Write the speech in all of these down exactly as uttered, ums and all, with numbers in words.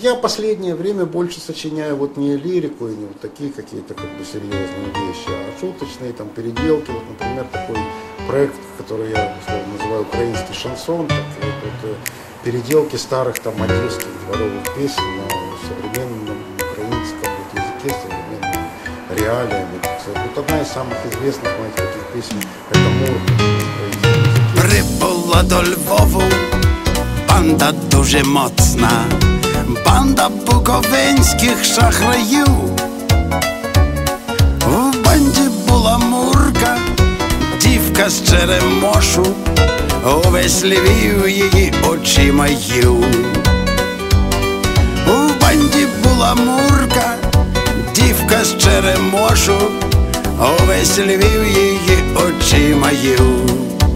я последнее время больше сочиняю вот не лирику и не вот такие какие-то как бы серьезные вещи, а шуточные там переделки. Вот, например, такой проект, который я условно называю украинский шансон, так, вот, вот, переделки старых там одесских дворовых песен на современном украинском вот, языке, современными реалиями. Вот одна из самых известных моих таких песен — это «Мурка». Прибула до Львову банда дуже моцна, банда буковинських шахраїв. В банді була Мурка, дівка з Черемошу, увесь Львів її очима їв. В банді була Мурка, дівка з Черемошу, увесь Львів її очима їв.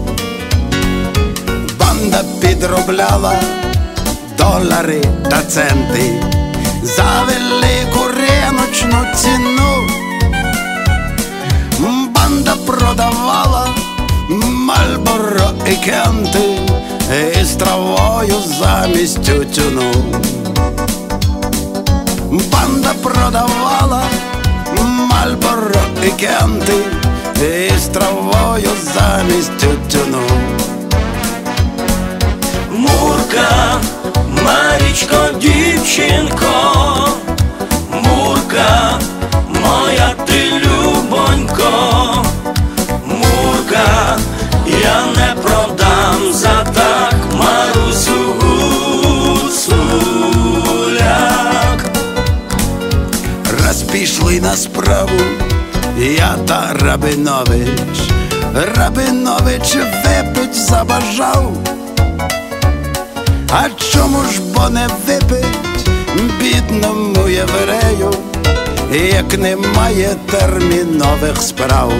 Банда підробляла долари та центи за велику риночну ціну. Банда продавала Мальборо і Кенти із травою замість тютюну. Банда продавала Мальборо і Кенти із травою замість тютюну. Мурка, Марічко, дівчинко, Мурка, моя ти любонько, Мурка, я не продам за так Марусю Гуцуляк. Раз пішли на справу я та Рабинович, Рабинович випить забажав. А чому ж бо не випить бідному єврею, як немає термінових справ?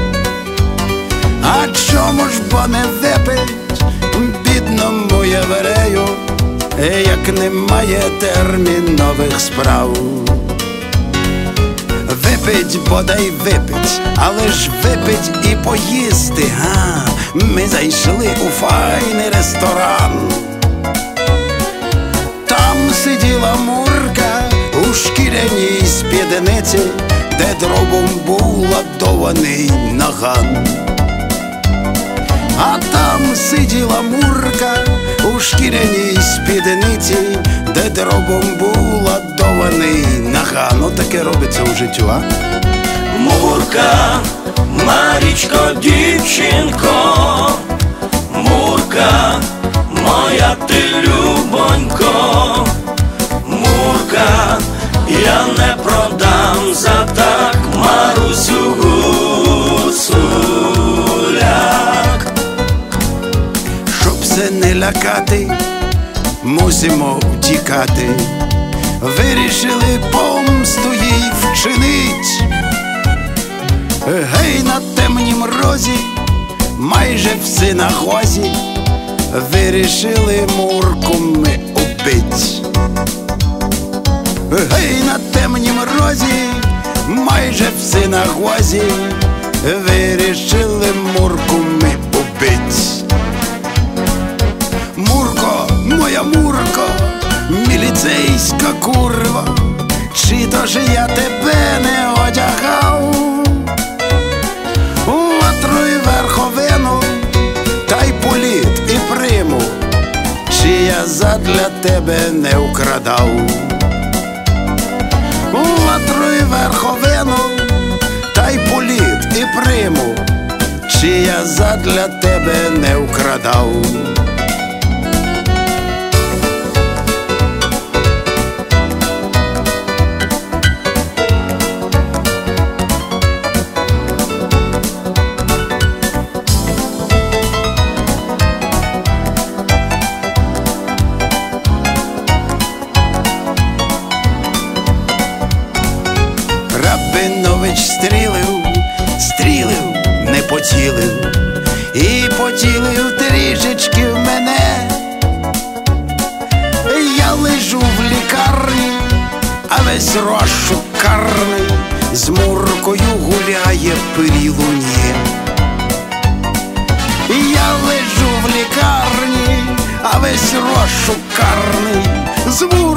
А чому ж бо не випить бідному єврею, як немає термінових справ? Випить, бодай випить, але ж випить і поїсти, га? Ми зайшли у файний ресторан. Сиділа Мурка у шкіряній спідниці, де дробом був ладований наган. А там сиділа Мурка у шкіряній спідниці, де дробом був ладований наган. От таке робиться у життю, а? Мурка, Марічко, дівчинко, Мурка, моя ти любонько, Мурка, я не продам за так Марусю Гуцуляк. Щоб се не лякати, мусимо втікати. Вирішили помсту їй вчинить. Гей, на темнім розі, майже в синагозі, вирішили Мурку ми убить. Гей, на темнім розі, майже в синагозі, вирішили Мурку ми убить. Мурко, моя Мурко, міліцейська курва, чи то ж я тебе не одягав? Ватру і верховину, та й політ і приму, чи я задля тебе не украдав? Ватру і верховину, та й політ і приму, чи я задля тебе не украдав? Рабинович стрілив, стрілив, не поцілив, і поцілив трішечки в мене. Я лежу в лікарні, а весь розшукарний з Муркою гуляє при луні. Я лежу в лікарні, а весь розшукарний з